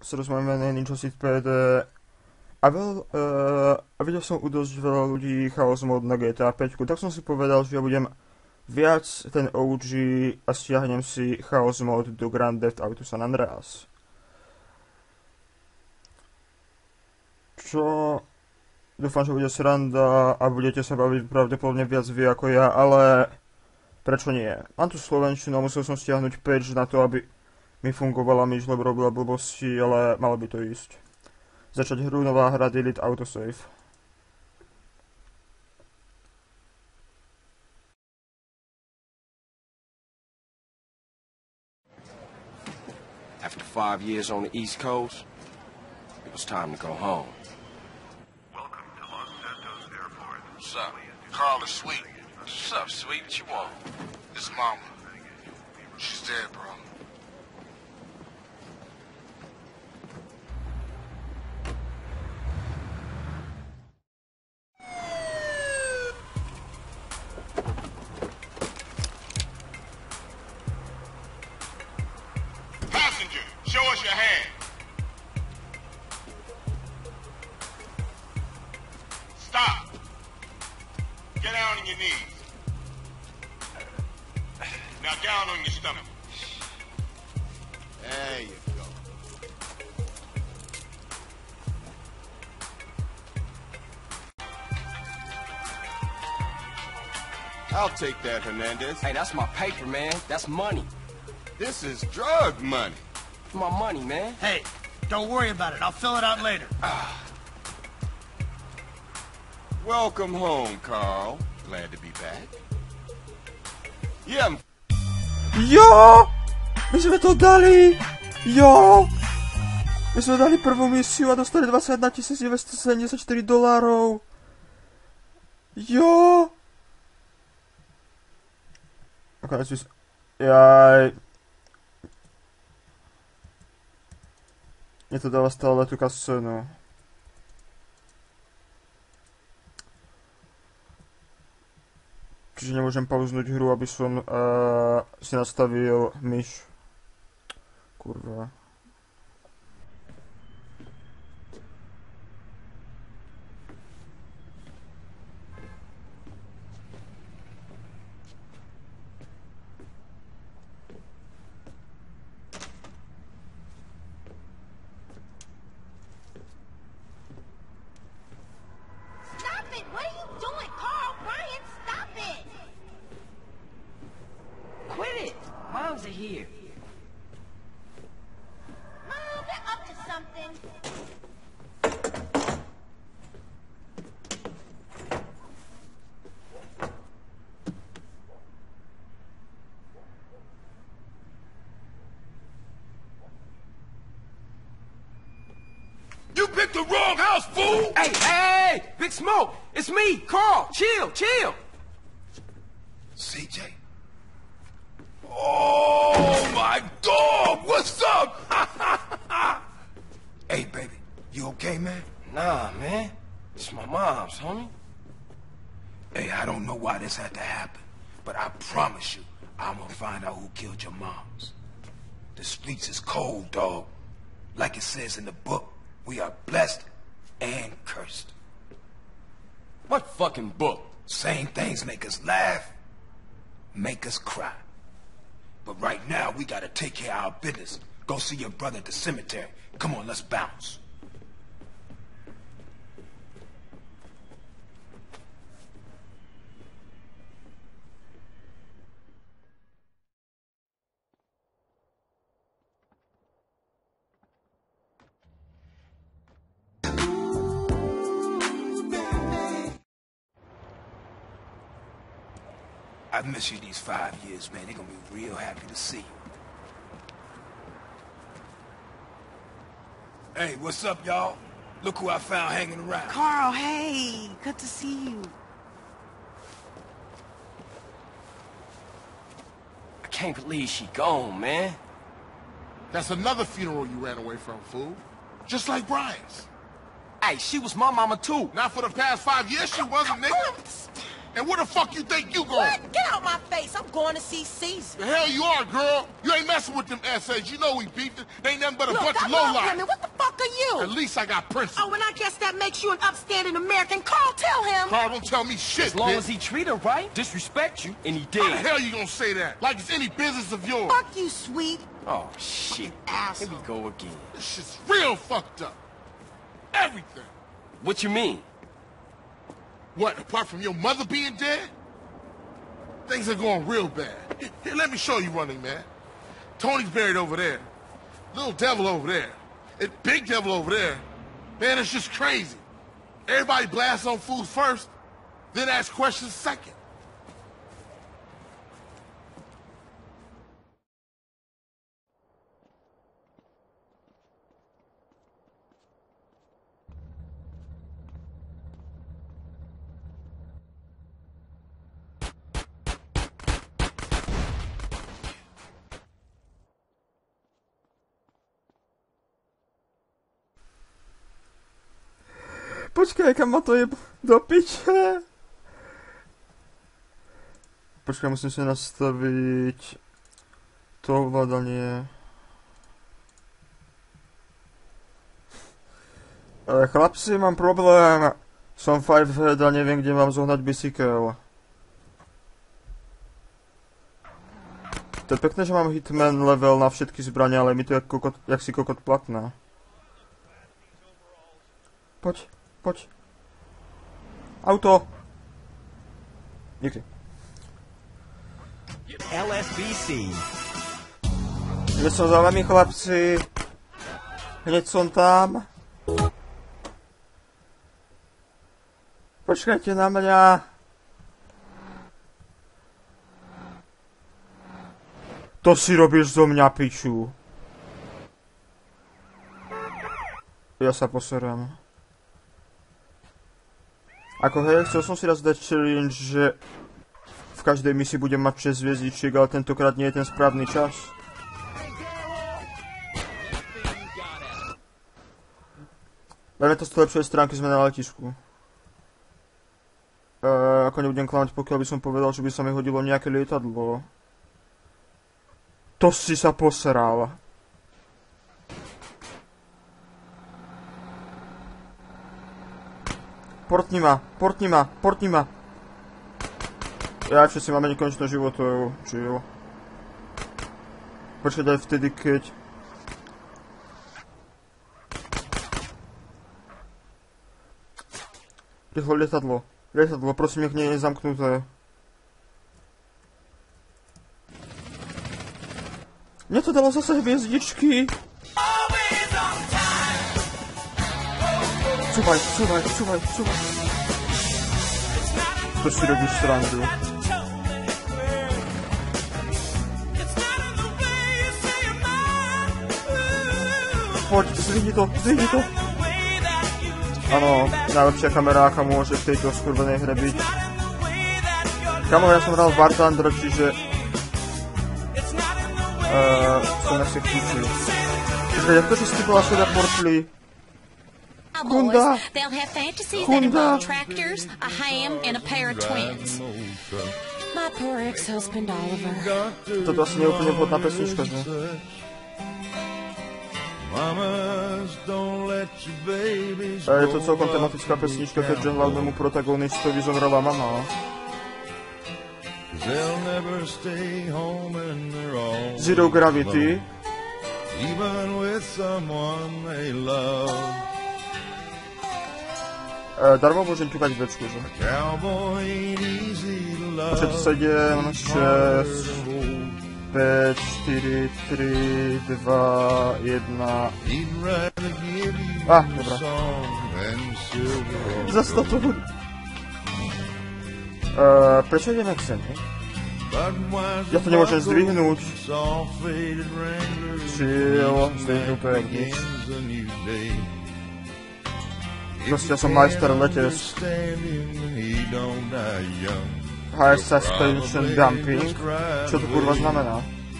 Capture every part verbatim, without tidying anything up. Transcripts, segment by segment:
sa rozmáme Ninja Seed pé dé a, veľ, uh, a videl som u dosť veľa ľudí chaos mod na G T A päť, tak som si povedal, že ja budem viac ten ó gé a stiahnem si chaos mod do Grand Theft Auto San Andreas. Čo dúfam, že bude sranda a budete sa baviť pravdepodobne viac vy ako ja, ale prečo nie? Mám tu slovenčinu a musel som stiahnuť patch na to, aby mi fungovala myš, lebo robila blbosti, ale malo by to ísť. Začať hru, nová hra, delete autosave. After five years on the East Coast, it was time to go home. Welcome to Los Santos Airport. What's up? Carl is sweet. What's up, sweet? What you want? This mama. She's dead, bro. Passenger, show us your hand. Stop. Get down on your knees. Now down on your stomach. There you go. I'll take that, Hernandez. Hey, that's my paper, man. That's money. This is drug money. My money, man. Hey, don't worry about it. I'll fill it out later. Welcome home, Carl. Glad to be back. Yeah, Jo! My sme to dali! Jo! My sme dali prvú misiu a dostali dvadsaťjeden tisíc deväťstosedemdesiatštyri dolárov. Jo! Ok, si... Jaj... Mne to dáva stále tú kascénu. Čiže nemôžem pauznúť hru, aby som uh, si nastavil myš. Kurva. Stop it! What are you doing, Carl? Brian, stop it! Quit it. Moms are here. Mom, they're up to something. You picked the wrong house, fool! Hey, hey, Big Smoke. It's me, Carl. Chill, chill. C J? Oh, my dog! What's up? Hey, baby, you okay, man? Nah, man. It's my mom's, homie. Hey, I don't know why this had to happen, but I promise you, I'm gonna find out who killed your moms. The streets is cold, dog. Like it says in the book, we are blessed and cursed. What fucking book? Same things make us laugh, make us cry. But right now, we gotta take care of our business. Go see your brother at the cemetery. Come on, let's bounce. I've missed you these five years, man. They're gonna be real happy to see you. Hey, what's up, y'all? Look who I found hanging around. Carl, hey, good to see you. I can't believe she gone, man. That's another funeral you ran away from, fool. Just like Brian's. Hey, she was my mama too. Not for the past five years she wasn't, nigga. And where the fuck you think you going? What? Get out my face. I'm going to see Caesar. The hell you are, girl. You ain't messing with them S As. You know we beefed it. They ain't nothing but a Look, bunch I of love lowlife. women. What the fuck are you? At least I got principles. Oh, and I guess that makes you an upstanding American. Carl, tell him. Carl, don't tell me shit, As long bitch. as he treat her right, disrespect you, and he How the did. hell you gonna say that? Like it's any business of yours. Fuck you, sweet. Oh, shit. Here Asshole. we go again. This shit's real fucked up. Everything. What you mean? What, apart from your mother being dead? Things are going real bad. Here, here, let me show you running, man. Tony's buried over there. Little devil over there. And big devil over there. Man, it's just crazy. Everybody blasts on food first, then ask questions second. Počkaj, kam ma to je do piče? Počkaj, musím si nastaviť to ovládanie. E, chlapci, mám problém. Som Fivehead a neviem, kde mám zohnať bicykel. To je pekné, že mám Hitman level na všetky zbrania, ale mi to je kokot, jak si kokot platné. Poď. Poď. Auto. Díky. L S B C. Hneď som za vami, chlapci. Hneď som tam. Počkajte na mňa. To si robíš zo mňa, piču. Ja sa poserám. Ako hej, chcel som si raz dať challenge, že v každej misii budem mať šesť hviezdičiek, ale tentokrát nie je ten správny čas. Dajme to z tej lepšej stránky, sme na letisku. E, ako nebudem klamať, pokiaľ by som povedal, že by sa mi hodilo nejaké lietadlo. To si sa poseral. Portni ma, portni ma, portni ma. Ja, všetci máme nekonečnú životov, chill. Počkať aj vtedy, keď... Rýchlo, lietadlo. Lietadlo, prosím, nech nie je zamknuté. Mne to dalo zase hviezdičky. Cúvaj, cúvaj, cúvaj, cúvaj. To si robíš srandu. Poď, zvihni to, zvihni to. Áno, najlepšia kamera, aká môže v tejto skurvenej hre byť. Kamo, ja som hral War Thunder, čiže... Uh, som asi kúčil. Čiže jak to, že si bola seda portli? Kunda! They'll have fantasies that Kunda! involve tractors, a ham, and a pair of twins. My poor ex-husband Oliver. Toto asi nie je úplne vhodná pesnička, že? A je to celkom tematická pesnička, keďže hlavnému protagonistovi zomrela mama. Zero Gravity. E, darmo môžem ťukať večku, že? Počet sedem, šesť, päť, štyri, tri, dva, jedna... Á, dobrá. Zastav to. Uh, prečo ideme k zemi? Ja to nemôžem zdvihnúť. Chill, zdvihnú to jak nič. Proste ja som majster letes. High suspension dumping. Čo to kurva znamená?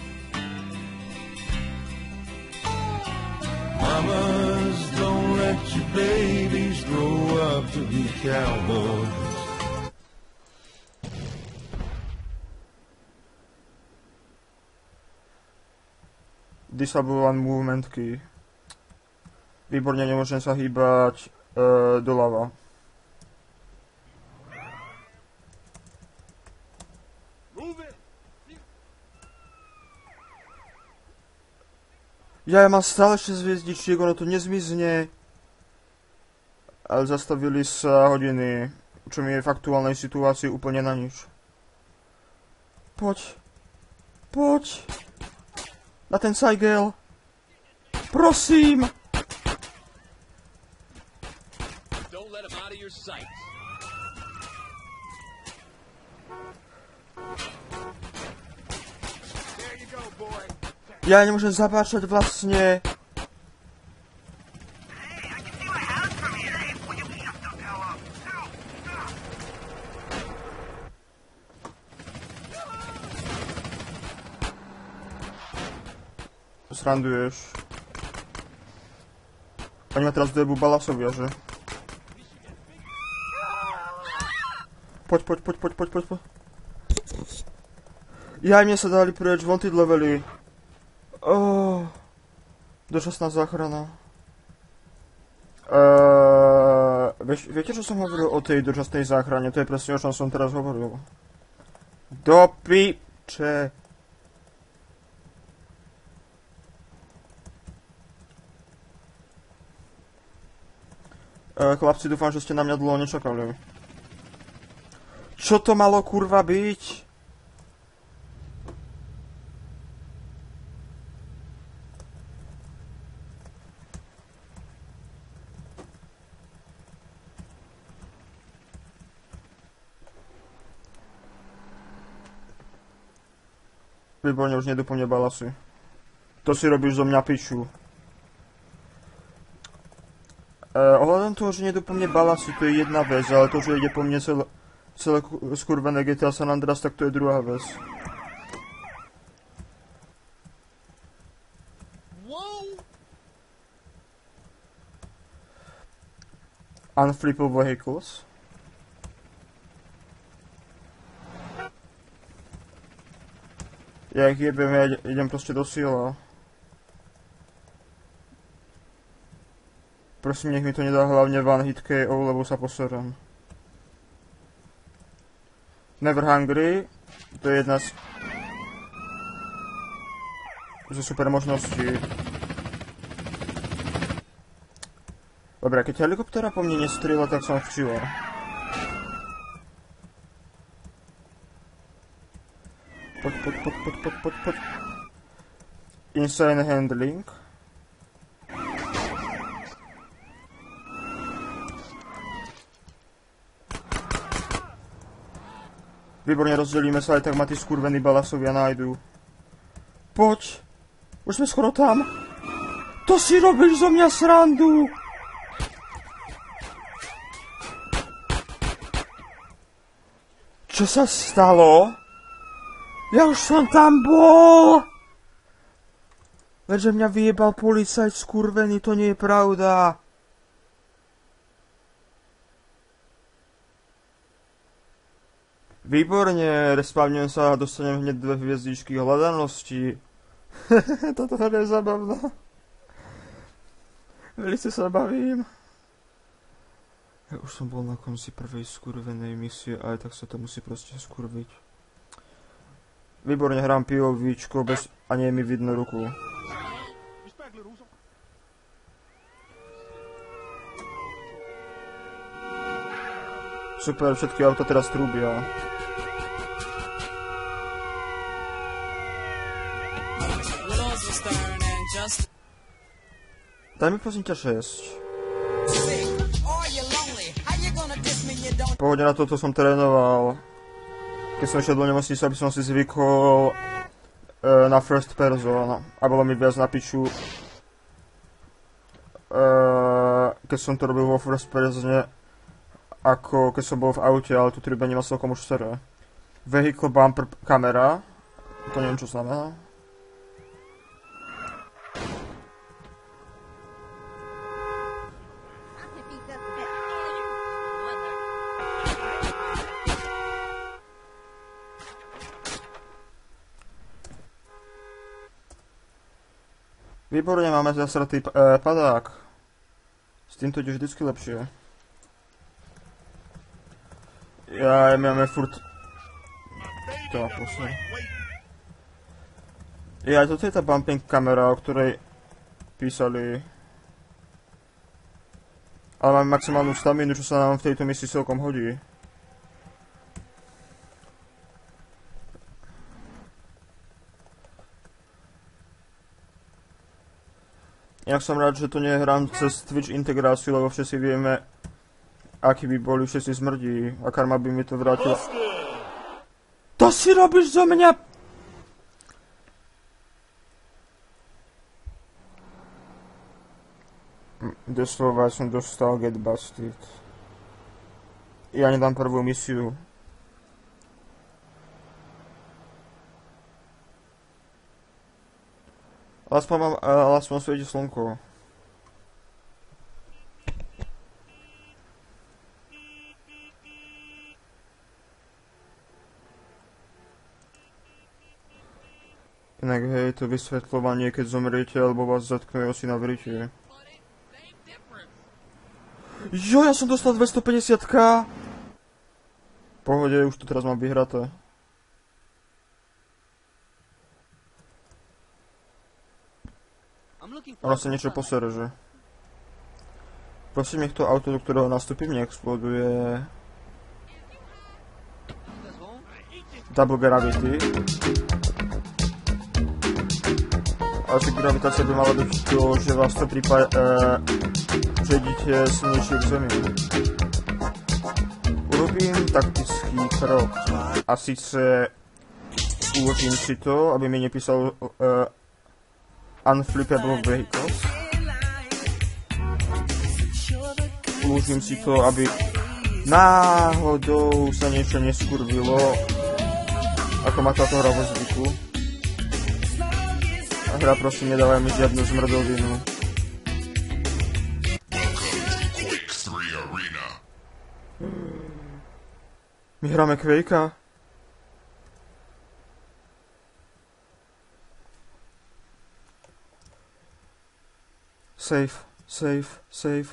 Mamas, don't let your babies grow up to be cowboys. disable one movement key. Výborne, nemôžem sa hýbať uh, doľava. Ja, ja mám stále šesť hviezdičiek, ono to nezmizne. Ale zastavili sa hodiny, čo mi je v aktuálnej situácii úplne na nič. Poď. Poď. Na ten Cygel. Prosím. Ja nemôžem zabáčať vlastne. Sranduješ. Oni ma teraz dojebu balasovia, že? Poď, poď, poď, poď, poď, poď, poď. Jaj, mne sa dali preč, wanted levely. Oh, dočasná záchrana. Uh, vieš, viete, čo som hovoril o tej dočasnej záchrane? To je presne, o čom som teraz hovoril. Do piče. Uh, chlapci, dúfam, že ste na mňa dlho nečakali. Čo to malo kurva byť? Výborne, už nejdu po mne balasy. To si robíš zo mňa piču. E, ohľadom toho, že nejdu po mne balasy, to je jedna vec, ale to, že ide po mne celé, celé skurvené G T A San Andreas, tak to je druhá vec. Unflippable vehicles. Ja ich jebem, ja idem proste do síla. Prosím, nech mi to nedá hlavne one hit K O, lebo sa poserem. Never Hungry, to je jedna z... zo super možností. Dobre, keď helikoptéra po mne nestrieľa, tak som v čile. Poď, poď, poď, poď, poď, poď, poď. Insane handling. Výborne, rozdelíme sa, aj tak ma tí skurvení balasovia nájdu. Poď. Už sme skoro tam. To si robíš zo mňa srandu. Čo sa stalo? Ja už som tam bol! Veďže mňa vyjebal policajt skurvený, to nie je pravda. Výborne, respawňujem sa a dostanem hneď dve hviezdičky hľadanosti. Toto hra je zabavná. Velice sa bavím. Ja už som bol na konci prvej skurvenej misie, ale tak sa to musí proste skurviť. Výborne, hrám POVčko, bez... a nie je mi vidno ruku. Super, všetky auta teraz trúbia. Daj mi prosím ťa šesť. Pohodne, na toto som trénoval. Keď som išiel do nemocnice, aby som si zvykol e, na first person a bolo mi viac na piču, e, keď som to robil vo first person, ako keď som bol v aute, ale tu tribenie ma celkom už sere. Vehicle bumper kamera, to neviem čo znamená. Výborne, máme zasratý e, padák. S týmto ide vždycky lepšie. Ja, máme furt... To má posledný. Ja, toto je tá bumping kamera, o ktorej písali. Ale máme maximálnu staminu, čo sa nám v tejto misii celkom hodí. Ja som rád, že to nie hrám cez Twitch integráciu, lebo všetci vieme, akí by boli všetci zmrdí a karma by mi to vrátila. To si robíš zo mňa! Doslova som dostal get busted. Ja nedám prvú misiu. Aspoň mám, ale aspoň svieti slnko. Inak hej, to vysvetľovanie, keď zomriete, alebo vás zatknú asi na vritie. Jo, ja som dostal dvestopäťdesiat k. Pohode, už to teraz mám vyhraté. Ono sa niečo posere, že? Prosím, nech to auto, do ktorého nastúpim, neexploduje. Double gravity. Asi gravitácia by mala byť to, že vás to pripája... Uh, že idete silnejšie k zemi. Urobím taktický krok. A síce... uložím si to, aby mi nepísal... Uh, Unflippable vehicles. Uložím si to, aby náhodou sa niečo neskurvilo, ako má táto hra vo zvyku. A hra prosím nedávaj mi žiadnu zmrdovinu. My hráme Quakea. Save, save, save.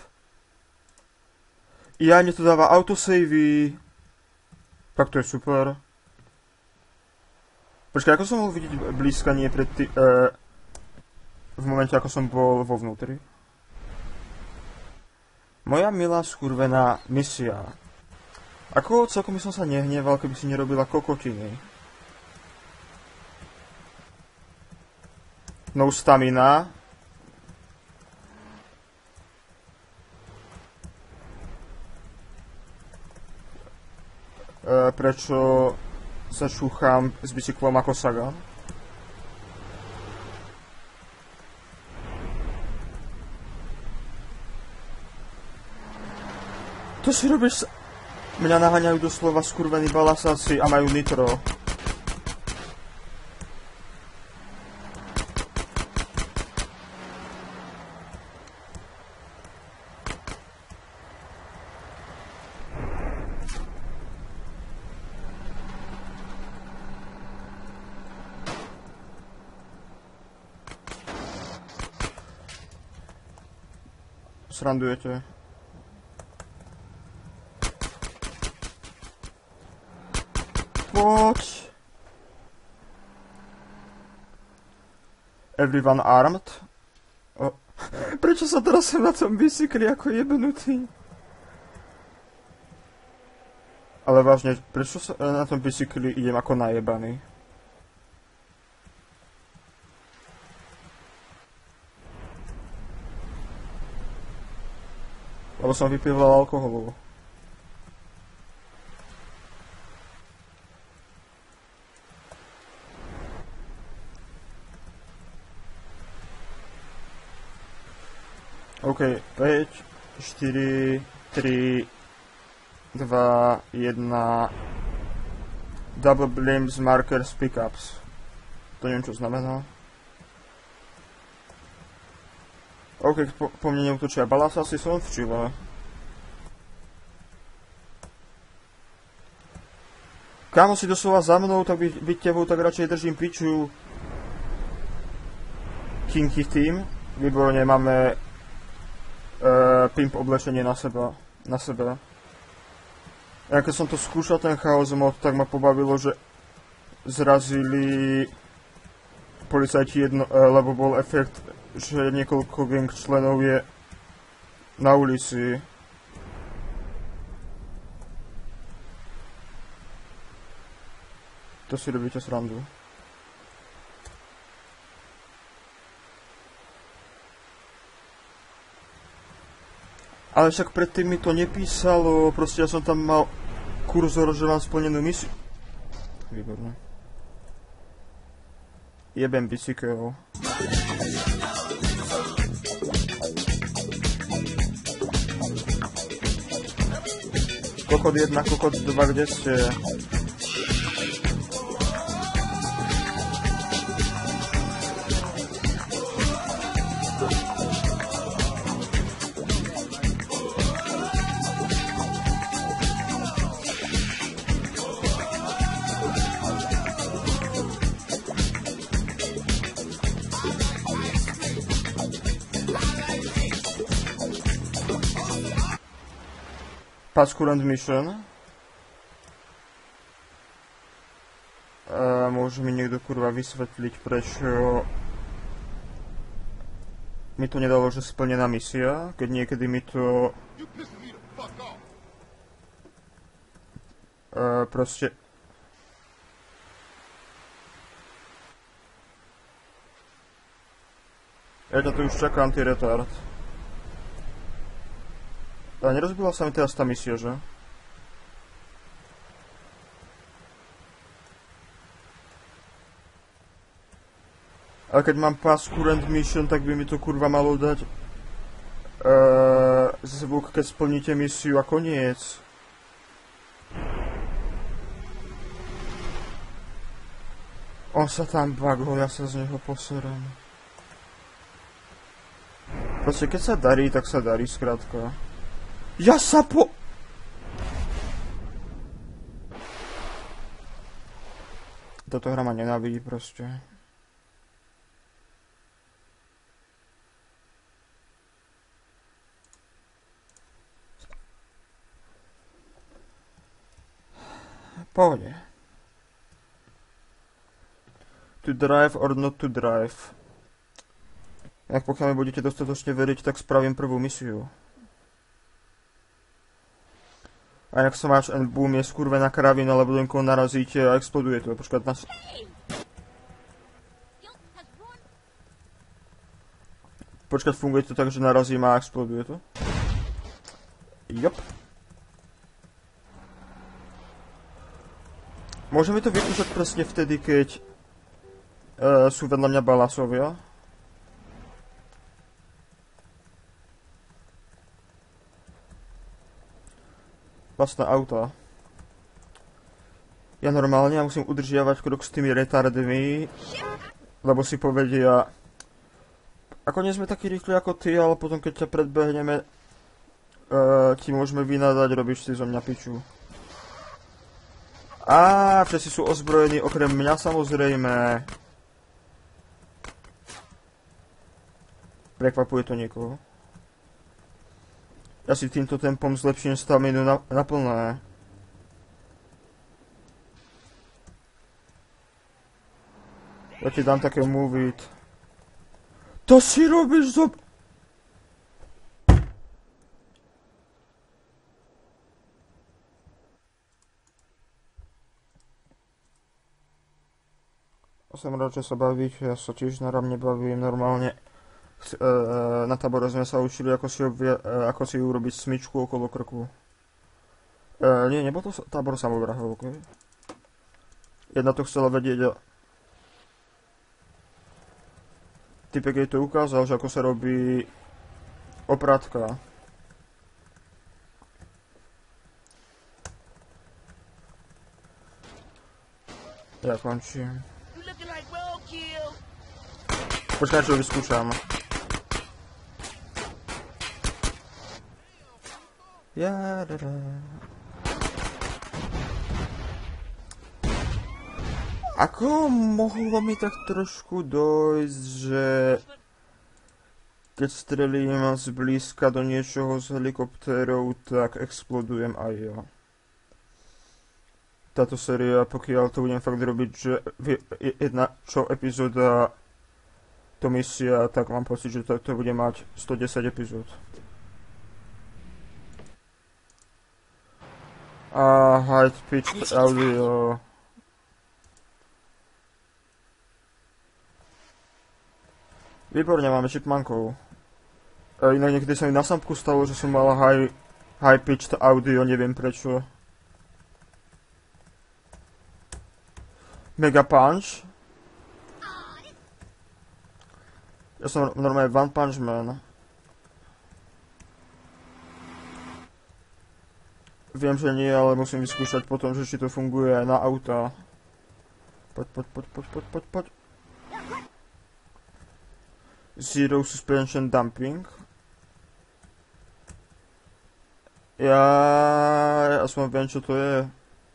Ja, mne to dáva autosavey. Tak to je super. Počkaj, ako som mohol vidieť blízkanie pred tý... Uh, v momente, ako som bol vo vnútri? Moja milá skurvená misia. Ako celkom by som sa nehneval, keby si nerobila kokotiny. No stamina. E, prečo sa čúcham s bicyklom ako Sagan? To si robíš... Mňa naháňajú doslova skurvení balasáci a majú nitro. Srandujete. Poď. Everyone armed? Oh. Prečo sa teraz sem na tom bicykli ako jebenutý? Ale vážne, prečo sa na tom bicykli idem ako najebaný? Lebo som vypíval alkoholu. OK, päť, štyri, tri, dva, jeden. Double blimps, markers, pickups. To neviem, čo znamená. OK, po, po mne neútočia balasa, asi som v Chile. Kámo, si doslova za mnou, tak by, byť tebou, tak radšej držím piču. Kinky Team. Výborne, máme uh, pimp oblečenie na seba, na sebe. Ja keď som to skúšal, ten chaos mod, tak ma pobavilo, že zrazili policajti jedno, uh, lebo bol efekt, že niekoľko gang členov je na ulici. To si robíte srandu. Ale však predtým mi to nepísalo, proste ja som tam mal kurzor, že mám splnenú misiu. Výborné. Jebem bicykel. Kokot jedna, kokot dva, kde ste? Pass current mission. Uh, môže mi niekto kurva vysvetliť, prečo mi to nedalo, že splnená misia, keď niekedy mi to uh, proste ja to už čakám, anti-retard. Ale nerozbila sa mi teraz tá misia, že? Ale keď mám pass current mission, tak by mi to kurva malo dať uh, zvuk, keď splníte misiu a koniec. On sa tam bagol, ja sa z neho poserem. Proste keď sa darí, tak sa darí, skrátka. Ja sa po... Toto hra ma nenávidí proste. Pohode. To drive or not to drive. Ak pokiaľ mi budete dostatočne veriť, tak spravím prvú misiu. A jak sa máš and boom, je skurvená kravina, lebo do niekoho narazíte a exploduje to. Počkať na... Počkať, funguje to tak, že narazím a exploduje to? Jop. Môžeme to vypúšať presne vtedy, keď uh, sú vedľa mňa balasovia. Vlastné auta. Ja normálne ja musím udržiavať krok s tými retardmi, lebo si povedia, ako nie sme takí rýchli ako ty, ale potom keď ťa predbehneme, uh, ti môžeme vynadať, robíš si zo mňa piču. Á, všetci sú ozbrojení, okrem mňa samozrejme. Prekvapuje to niekoho. Ja si týmto tempom zlepším staminu na, na plné. Ja ti dám také move it. To si robíš zo... Som rád, že sa bavíte, ja sa tiež na rám nebavím normálne. Na tábore sme sa učili, ako si, obvia, ako si urobiť smyčku okolo krku. E, nie, nebol to tábor samovrahov, ok? Jedna to chcela vedieť a... Typek jej to ukázal, že ako sa robí opratka. Ja končím. Počkaj, čo vyskúšam. Ja, da, da. Ako mohlo mi tak trošku dojsť, že Keď strelím zblízka do niečoho z helikoptérov, tak explodujem aj ja. Táto séria, pokiaľ to budem fakt robiť, že jedna čo epizóda to misia, tak mám pocit, že to, to bude mať sto desať epizód. A high pitched audio. Výborne, máme chipmankov. E, inak niekedy sa mi na sampku stalo, že som mal high, high pitched audio, neviem prečo. Mega Punch. Ja som normálne One Punch Man. Viem, že nie, ale musím vyskúšať potom, že či to funguje aj na auta. Poď, poď, poď, poď, poď, poď, poď. Zero Suspension Dumping. Ja... ja aspoň viem, čo to je.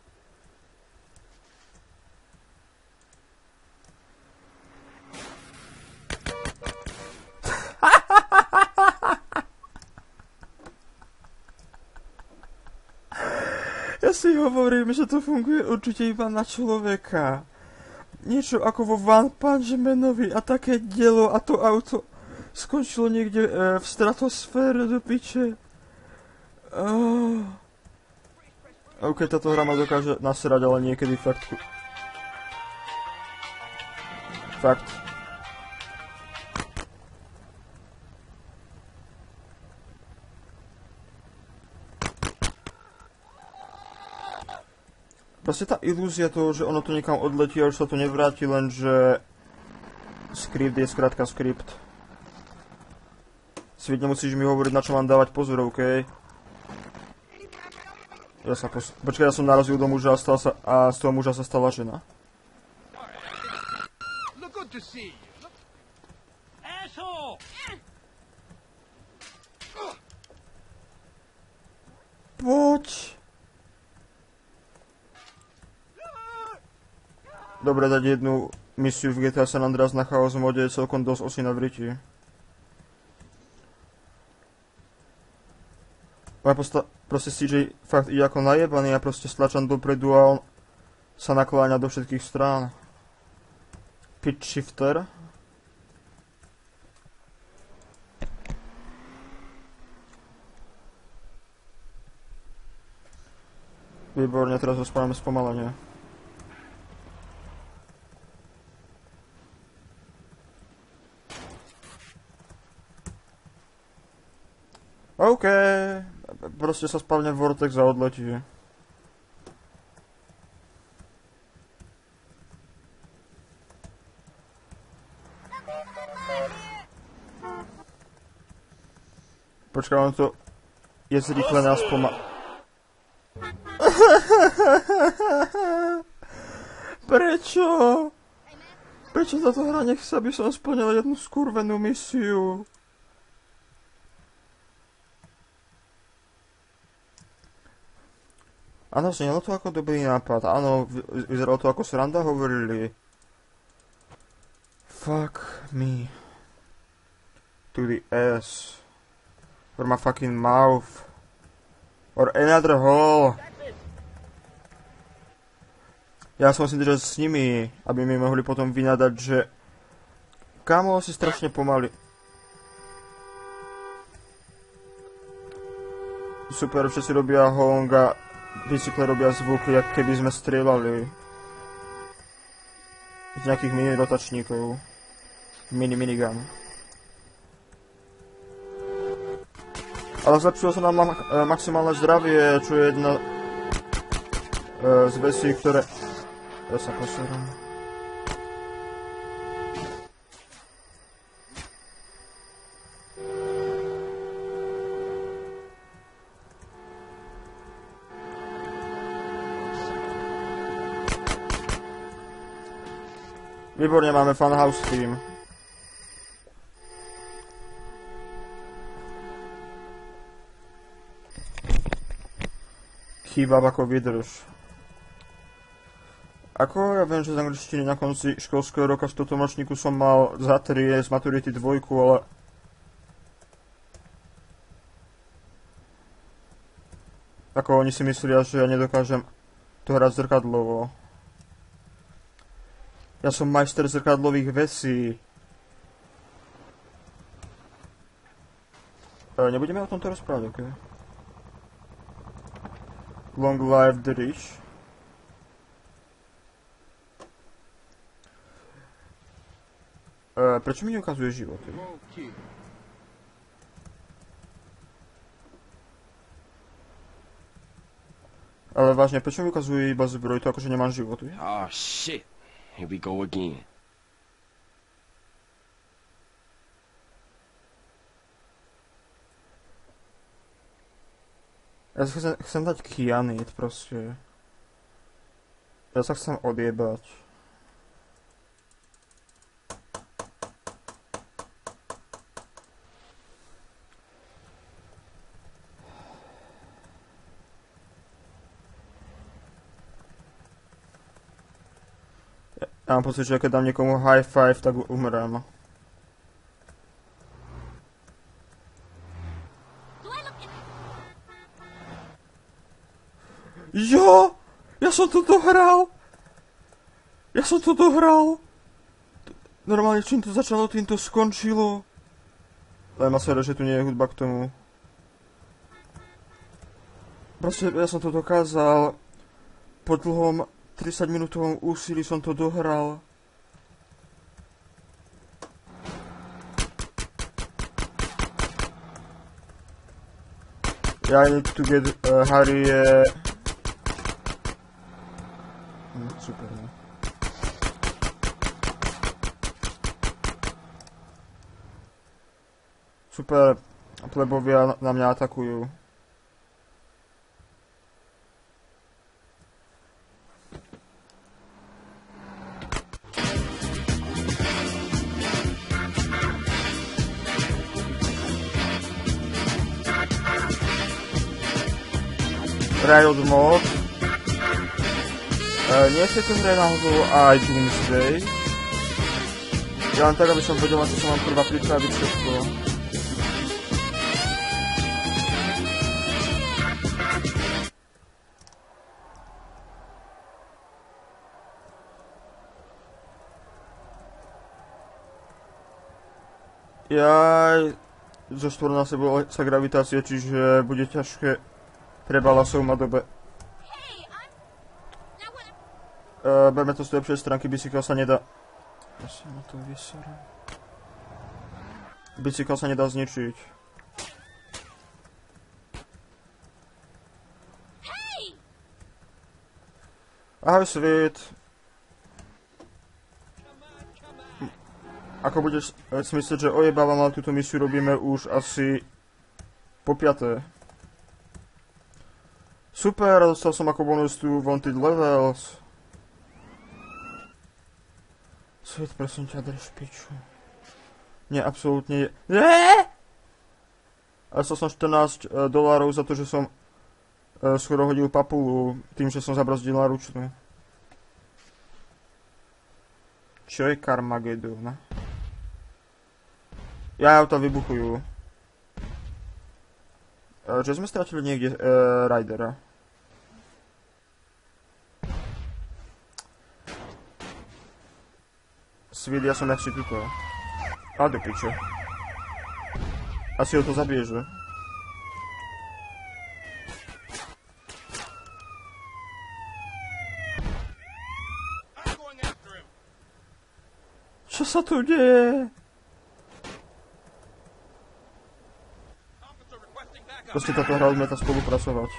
Ja si hovorím, že to funguje určite iba na človeka. Niečo ako vo One Punch Manovi a také dielo a to auto skončilo niekde e, v stratosfére do piče. Oh. OK, táto hra ma dokáže nasrať, ale niekedy fakt... Fakt. Proste tá ilúzia toho, že ono to niekam odletí a už sa to nevráti, lenže skript je skrátka skript. Sviet, nemusíš mi hovoriť, na čo mám dávať pozor, OK? Ja sa pos... Počkaj, ja som narazil do muža a, stal sa... a z toho muža sa stala žena. Poď! Dobre, dať jednu misiu v G T A San Andreas na chaos mode je celkom dosť osy na vriti. Ale proste C J fakt ide ako najebaný a proste stlačam dopredu a on sa nakláňa do všetkých strán. Pitch shifter. Výborne, teraz rozpávame spomalenie. OK, proste sa spavne Vortex a odletí. Počkaj, on to je zrýchlené a spoma... Prečo? Prečo táto hra nechce, aby som splnil jednu skurvenú misiu? Áno, znelo to ako dobrý nápad. Áno, vyzeralo to ako sranda, hovorili. Fuck me. To the ass. Or my fucking mouth. Or another hole. Ja som si držal s nimi, aby mi mohli potom vynadať, že... Kámo, si strašne pomaly. Super, všetci robia hong a... Bicykle robia zvuky, jak keby sme strieľali z nejakých mini rotačníkov. Mini minigun. Ale zlepšilo sa nám ma maximálne zdravie, čo je jedna e, z vecí, ktoré... Ja sa poserám. Výborne, máme Funhouse Team. Chýba ako vydrž. Ako ja viem, že z angličtiny na konci školského roka v tlmočníku som mal za tri z maturity dvojku, ale Ako oni si myslia, že ja nedokážem to hrať zrkadlovo. Ja som majster zrkadlových vecí. E, nebudeme o tomto rozprávať, ok? Long live the rich. E, prečo mi neukazuje životy? Ale vážne, prečo mi ukazuje iba zbroj, to akože nemám životy? Oh shit. Here we go again. Ja sa chcem, chcem dať kyanid, proste. Ja sa chcem odjebať. Ja mám pocit, že keď dám niekomu high five, tak umrem. Jo! Ja som to dohral! Ja som to dohral! Normálne, čím to začalo, tým to skončilo. Len ma sere, že tu nie je hudba k tomu. Proste, ja som to dokázal. Po dlhom tridsať-minútovom úsilí som to dohral. Ja I need to get uh, Harry je... Hm, super, ne? Super, plebovia na mňa atakujú. Riot mod. E, nie si to hraje náhodou aj Doomsday. Ja len tak, aby som vedel, čo som mám prvá pripraviť všetko. Jaj, zo štvornásobila sa gravitácia, čiže bude ťažké pre balasov ma dobe. Uh, berme to z tej lepšej stránky, bicykel sa nedá... Ja sa na to vyserám. Bicykel sa nedá zničiť. Ahoj, svet. Ako budeš si myslieť, že ojebávam, ale túto misiu robíme už asi po piaté. Super, dostal som ako bonus tu Wanted Levels. Svet, prosím ťa, drž piču. Nie, absolútne... Nie! A dostal som štrnásť dolárov za to, že som uh, skoro hodil papulu tým, že som zabrzdil na ručnú. Čo je Carmageddon? Ja, auta vybuchujú. Uh, že sme stratili niekde uh, Ridera. Svid, ja som jak si tuto. A do piče. Asi ho to zabije, že? Čo sa tu deje? Proste táto hra odmieta spolupracovať.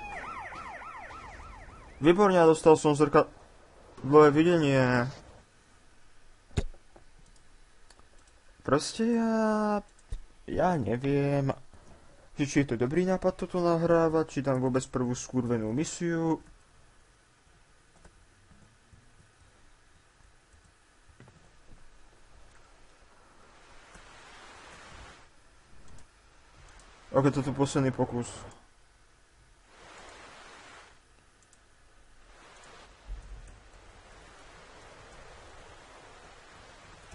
Výborne, dostal som zrkadlové videnie. Proste ja... Ja neviem... Či je to dobrý nápad toto nahrávať, či tam vôbec prvú skurvenú misiu. Ok, toto je posledný pokus.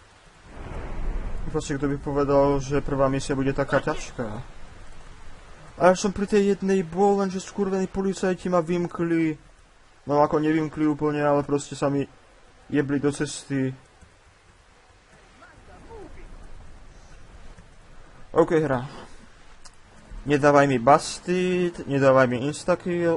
Proste, kto by povedal, že prvá misia bude taká ťažká. A ja som pri tej jednej bol, lenže skurvení policajti ma vymkli. No ako nevymkli úplne, ale proste sa mi jebli do cesty. OK, hra. Nedávaj mi Bastid, nedávaj mi Instakill.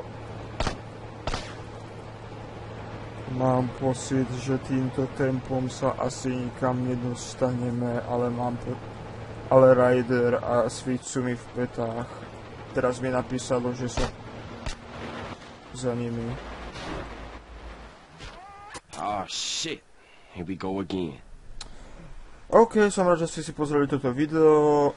Mám pocit, že týmto tempom sa asi nikam nedostaneme, ale mám po... Ale Ryder a svícu mi v petách. Teraz mi napísalo, že sa za nimi. Oh shit. Here we go again. OK, som rád, že ste si pozreli toto video.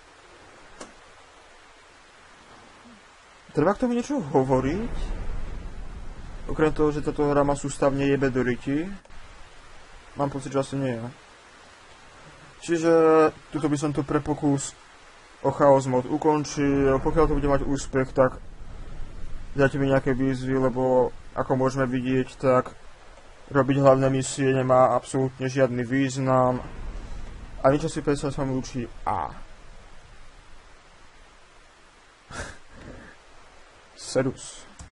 Treba k tomu niečo hovoriť? Okrem toho, že táto hra ma sústavne jebe do ryti. Mám pocit, že asi nie. Čiže tuto by som to pre pokus o Chaos mod ukončil. Pokiaľ to bude mať úspech, tak dajte mi nejaké výzvy, lebo ako môžeme vidieť, tak robiť hlavné misie nemá absolútne žiadny význam. A niečo si päťdesiat sa mi učí A. Serus.